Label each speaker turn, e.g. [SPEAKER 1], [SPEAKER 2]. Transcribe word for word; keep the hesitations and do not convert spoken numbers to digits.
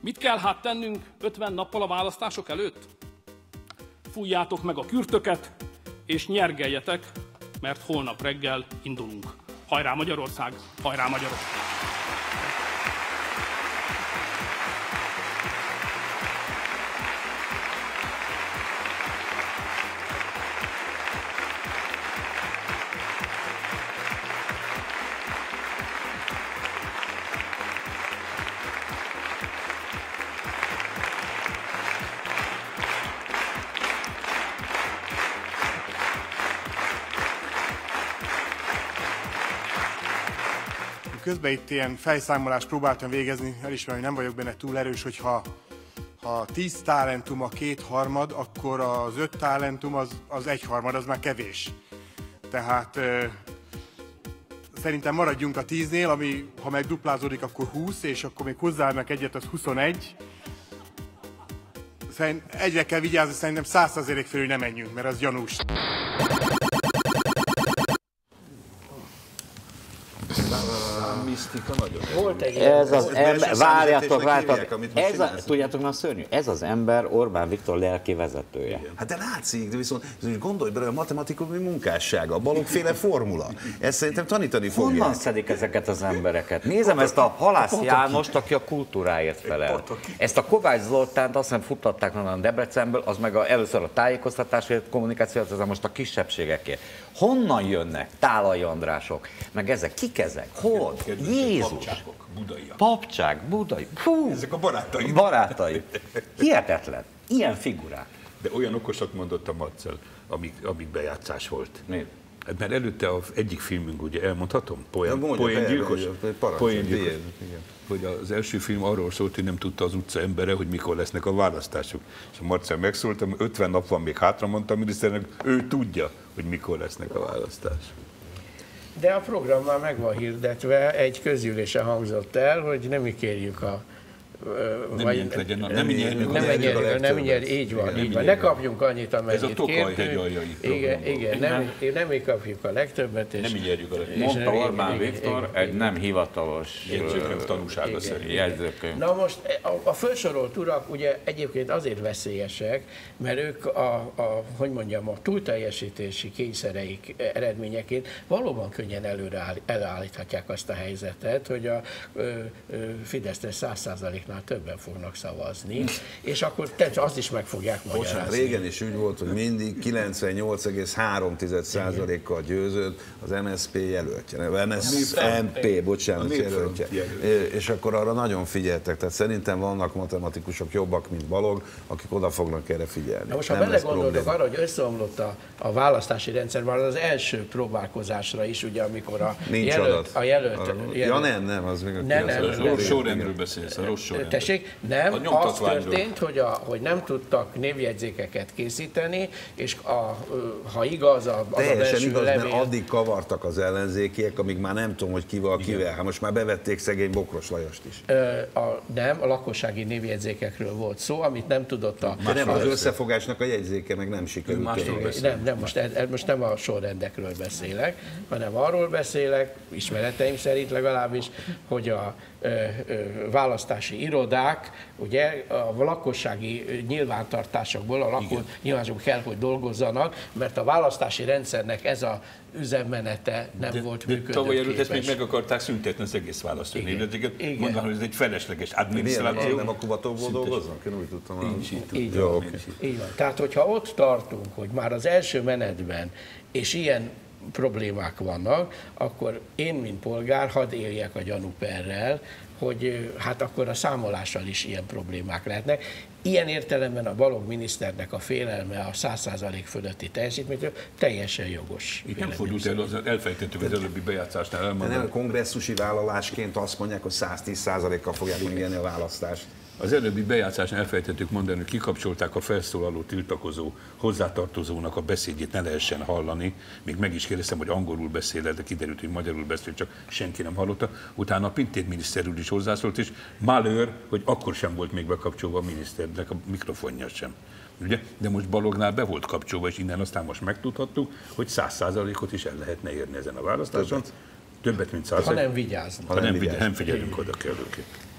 [SPEAKER 1] Mit kell hát tennünk ötven nappal a választások előtt? Fújjátok meg a kürtöket, és nyergeljetek, mert holnap reggel indulunk. Hajrá Magyarország! Hajrá Magyarország!
[SPEAKER 2] Közben itt ilyen fejszámolást próbáltam végezni, elismerem, hogy nem vagyok benne túl erős, hogyha ha tíz talentum a kétharmad, akkor az öt talentum az, az egyharmad, az már kevés. Tehát ö, szerintem maradjunk a tíznél, ami ha megduplázódik, akkor húsz, és akkor még hozzáadnak egyet, az huszonegy. Szerint egyre kell vigyázni, szerintem száz százalék felül nem menjünk, mert az gyanús.
[SPEAKER 3] Volt egy ez az ember, várjátok, várjátok, ez a, tudjátok, na szörnyű, ez az ember Orbán Viktor lelki vezetője.
[SPEAKER 4] Igen. Hát de látszik, de viszont gondolj bele, a matematikai munkássága, a Balogh-féle formula, ezt szerintem tanítani fogják.
[SPEAKER 3] Honnan szedik ezeket az embereket? Nézem ezt a Halász Jánost, aki a kultúráért felel. Ezt a Kovács Zoltánt azt hiszem futtatták onnan Debrecenből, az meg a, először a tájékoztatásért, kommunikációt, az most a kisebbségekért. Honnan jönnek Tálai Andrások, meg ezek, kik ezek, hol? Jézus!
[SPEAKER 5] Papcságok, budaiak.
[SPEAKER 3] Papcság, budai. Fú,
[SPEAKER 5] ezek a barátai.
[SPEAKER 3] Barátai. Hihetetlen. Ilyen figurák.
[SPEAKER 5] De olyan okosak mondott a Marcel, amíg, amíg bejátszás volt.
[SPEAKER 3] Miért?
[SPEAKER 5] Mert előtte az egyik filmünk, ugye elmondhatom? Poén,
[SPEAKER 4] Poéngyilkos?
[SPEAKER 5] Poéngyilkos. Hogy az első film arról szólt, hogy nem tudta az utca embere, hogy mikor lesznek a választások. És a Marcel megszólt, ötven nap van még hátra, mondta a miniszternek, ő tudja, hogy mikor lesznek a választások.
[SPEAKER 6] De a program már meg van hirdetve, egy közgyűlésen hangzott el, hogy nem mi kérjük a...
[SPEAKER 5] Nem vagy, legyen, nem, nem nyerjük,
[SPEAKER 6] nem nyerjük, nem nyerjük, így van, így van. Ne kapjunk annyit, amennyit
[SPEAKER 5] kértünk. Ez a Tokaj-hegyaljai
[SPEAKER 6] Igen, igen, nem, nem mi kapjuk a legtöbbet. És,
[SPEAKER 5] nem nyerjük a legtöbbet.
[SPEAKER 3] Mondta Orbán Viktor egy nem hivatalos
[SPEAKER 5] jegyzőkönyv tanúsága szerint.
[SPEAKER 3] Jegyzőkönyv.
[SPEAKER 6] Na most a, a felsorolt urak ugye egyébként azért veszélyesek, mert ők a, a hogy mondjam, a túlteljesítési kényszereik eredményeként valóban könnyen előre előállíthatják azt a helyzetet, hogy a ö, ö, Fideszre száz százaléknál többen fognak szavazni, és akkor azt is meg fogják magyarázni.
[SPEAKER 4] Bocsánat, régen is úgy volt, hogy mindig kilencvennyolc egész három százalékkal győzött az em es zé pé jelöltje, em es zé pé, bocsánat, jelöltje. És akkor arra nagyon figyeltek, tehát szerintem vannak matematikusok jobbak, mint Balogh, akik oda fognak erre figyelni.
[SPEAKER 6] Na most, ha belegondoltok arra, hogy összeomlott a, a választási rendszer, már az első próbálkozásra is, ugye, amikor a
[SPEAKER 4] Nincs
[SPEAKER 6] jelölt...
[SPEAKER 4] adat.
[SPEAKER 6] A jelölt, a
[SPEAKER 4] jelölt
[SPEAKER 6] ja
[SPEAKER 4] nem, nem, az még a
[SPEAKER 6] nem, nem,
[SPEAKER 5] nem, rossz sorrendről beszélsz, a rossz sorrendről.
[SPEAKER 6] Tessék, nem, az történt, hogy, a, hogy nem tudtak névjegyzékeket készíteni, és a, ha igaz, a, az
[SPEAKER 4] teljesen
[SPEAKER 6] a belső
[SPEAKER 4] igaz,
[SPEAKER 6] levél...
[SPEAKER 4] mert addig kavartak az ellenzékiek, amíg már nem tudom, hogy kivel, kivel. Hát most már bevették szegény Bokros Lajost is.
[SPEAKER 6] A, nem, a lakossági névjegyzékekről volt szó, amit nem tudott a...
[SPEAKER 4] De nem, az összefogásnak a jegyzéke meg nem sikerült.
[SPEAKER 6] Nem, nem, most, most nem a sorrendekről beszélek, hanem arról beszélek, ismereteim szerint legalábbis, hogy a ö, ö, választási irodák, ugye a lakossági nyilvántartásokból, a lakó nyilvántartásokból kell, hogy dolgozzanak, mert a választási rendszernek ez a üzemmenete nem
[SPEAKER 5] de,
[SPEAKER 6] volt
[SPEAKER 5] de
[SPEAKER 6] működőképes.
[SPEAKER 5] Tavaly előtt ezt még meg akarták szüntetni az egész választói névjegyzéket, mondanak, hogy ez egy felesleges adminisztráció.
[SPEAKER 4] Nem a Kubatóból dolgoznak? Én úgy tudtam.
[SPEAKER 5] Nincs így.
[SPEAKER 6] Így van. Okay. Így van. Tehát, hogyha ott tartunk, hogy már az első menetben, és ilyen problémák vannak, akkor én, mint polgár, hadd éljek a gyanúperrel, hogy hát akkor a számolással is ilyen problémák lehetnek. Ilyen értelemben a Balogh miniszternek a félelme a száz százalék fölötti teljesítménytől teljesen jogos.
[SPEAKER 5] Itt nem fordult el, elfejtettük az előbbi bejátszásnál elmondani.
[SPEAKER 4] Nem, kongresszusi vállalásként azt mondják, hogy száz tíz százalékkal fogják megnyerni a választást.
[SPEAKER 5] Az előbbi bejátszásnál elfejtettük mondani, hogy kikapcsolták a felszólaló tiltakozó hozzátartozónak a beszédjét, ne lehessen hallani. Még meg is kérdeztem, hogy angolul beszél, de kiderült, hogy magyarul beszél, csak senki nem hallotta. Utána a Pintér miniszter úr is hozzászólt, és malőr, hogy akkor sem volt még bekapcsolva a miniszternek a mikrofonja sem. Ugye? De most Balognál be volt kapcsolva, és innen aztán most megtudhattuk, hogy száz százalékot is el lehetne érni ezen a választáson. Többet, mint száz százalék.
[SPEAKER 6] Ha nem vigyáznak.
[SPEAKER 5] Ha nem, nem figyelünk oda kellőképpen.